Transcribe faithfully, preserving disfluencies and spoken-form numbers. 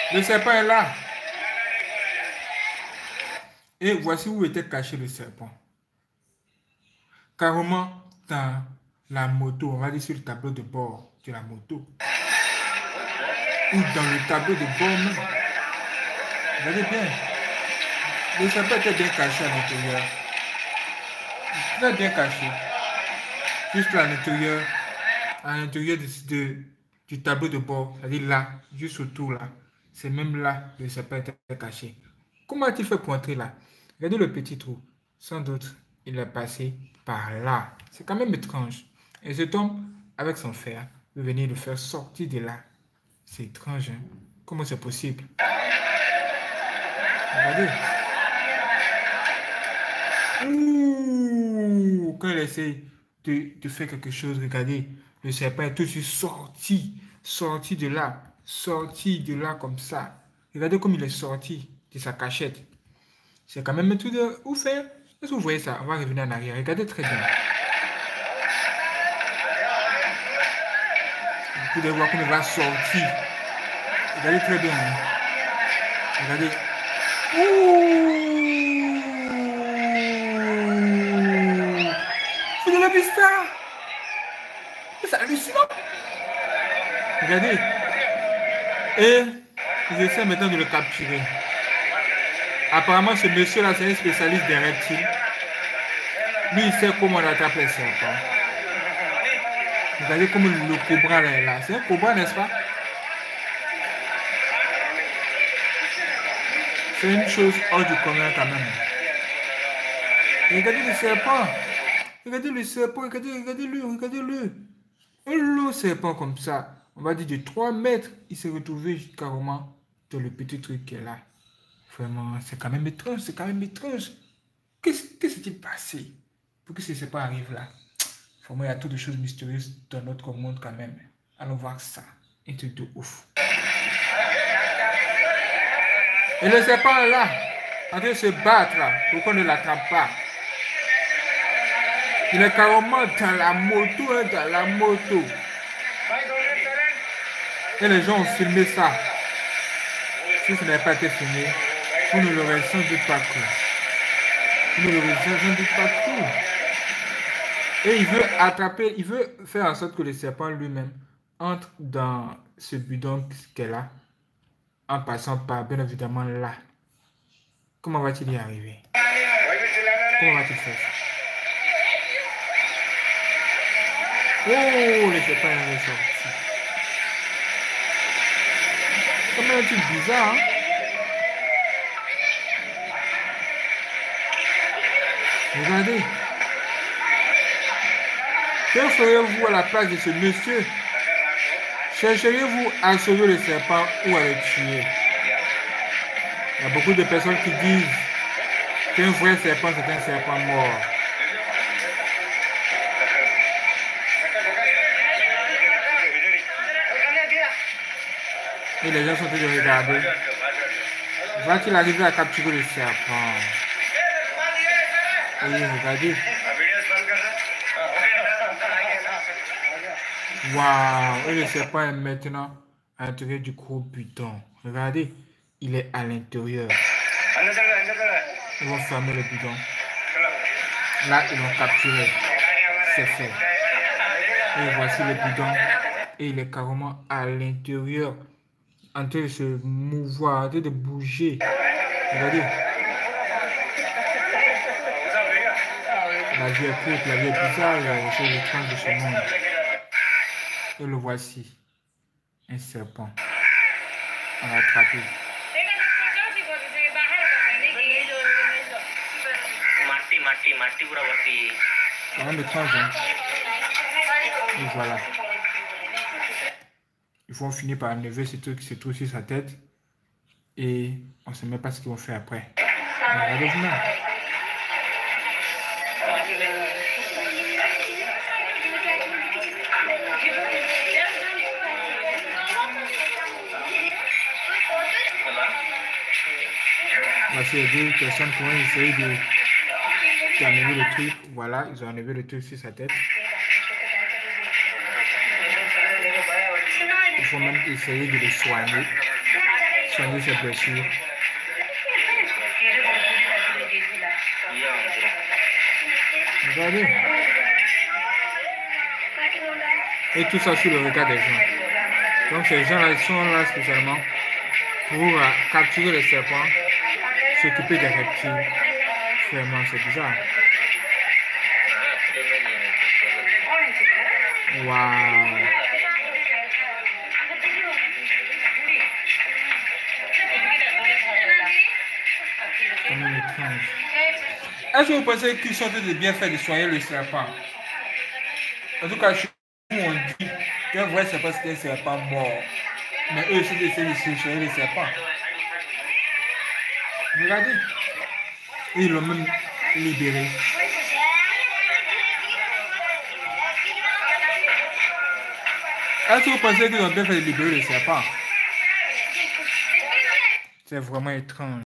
Le serpent est là. Et voici où était caché le serpent. Carrément dans la moto, on va dire sur le tableau de bord de la moto. Ou dans le tableau de bord même. Regardez bien. Le serpent était bien caché à l'intérieur. Très bien caché. Juste à l'intérieur. À l'intérieur de, de, du tableau de bord. C'est-à-dire là, juste autour là. C'est même là que le serpent était caché. Comment a-t-il fait pour entrer là? Regardez le petit trou. Sans doute, il est passé par là. C'est quand même étrange. Et cet homme, avec son fer, veut venir le faire sortir de là. C'est étrange, hein? Comment c'est possible? Regardez. Ouh, quand il essaie de, de faire quelque chose, regardez, le serpent est tout de suite sorti, sorti de là, sorti de là comme ça. Regardez comme il est sorti de sa cachette. C'est quand même un truc de ouf, hein? Est-ce que vous voyez ça? On va revenir en arrière. Regardez très bien. Vous pouvez voir comment il va sortir. Regardez très bien. Hein? Regardez. Ouh! Vous avez vu ça? C'est hallucinant. Regardez. Et j'essaie maintenant de le capturer. Apparemment, ce monsieur-là, c'est un spécialiste des reptiles. Lui, il sait comment on attrape les serpents. Regardez comme le cobra là est là. C'est un cobra, n'est-ce pas? C'est une chose hors du commun quand même. Regardez le serpent. Regardez le serpent. Regardez, regardez-le. Regardez-le. Un lourd serpent comme ça. On va dire de trois mètres. Il s'est retrouvé carrément dans le petit truc qui est là. Vraiment, c'est quand même étrange. C'est quand même étrange. Qu'est-ce qui s'est passé pour que ce serpent arrive là? Vraiment, il y a toutes de choses mystérieuses dans notre monde quand même. Allons voir ça. Un truc de ouf. Et le serpent est là, en train de se battre là, pour qu'on ne l'attrape pas. Il est carrément dans la moto, hein, dans la moto. Et les gens ont filmé ça. Si ce n'avait pas été filmé, vous ne l'aurez sans doute pas cru. Vous ne l'aurez sans doute pas cru. Et il veut attraper, il veut faire en sorte que le serpent lui-même entre dans ce bidon qu'elle a, en passant par, bien évidemment, là. Comment va-t-il y arriver? Comment va-t-il faire ça? Oh, le serpent est ressorti. Comment est-il bizarre, hein? Regardez. Que feriez-vous à la place de ce monsieur? Chercheriez-vous à sauver le serpent ou à le tuer? Il y a beaucoup de personnes qui disent qu'un vrai serpent, c'est un serpent mort. Et les gens sont en train de regarder. Va-t-il arriver à capturer le serpent? Oui, regardez. Waouh! Et le serpent est maintenant à l'intérieur du gros bidon. Regardez, il est à l'intérieur. Ils vont fermer le bidon. Là, ils l'ont capturé. C'est fait. Et voici le bidon. Et il est carrément à l'intérieur. En train de se mouvoir, en train de bouger. Regardez. La vie est courte, la vie est bizarre, il y a des choses étranges de ce monde. Et le voici. Un serpent. On l'a attrapé. C'est un étrange, hein? Et voilà. Ils vont finir par enlever ce truc qui se trouve sur sa tête. Et on ne sait même pas ce qu'ils vont faire après. Regardez-vous là. Voici les deux personnes qui ont essayé de d'enlever le truc. Voilà, ils ont enlevé le truc sur sa tête. Il faut même essayer de le soigner. soigner ses blessures. Regardez. Et tout ça sur le regard des gens. Donc ces gens-là sont là spécialement pour euh, capturer les serpents, s'occuper des reptiles. Vraiment, c'est bizarre. Waouh. Comment étrange. Est-ce que vous pensez qu'ils sont de bien fait de soigner le serpent? En tout cas, chez nous, on dit qu'un vrai serpent, c'est un serpent mort. Mais eux, c'est d'essayer de soigner le serpent. Regardez. Ils l'ont même libéré. Est-ce que vous pensez qu'ils ont bien fait de libérer le serpent? C'est vraiment étrange.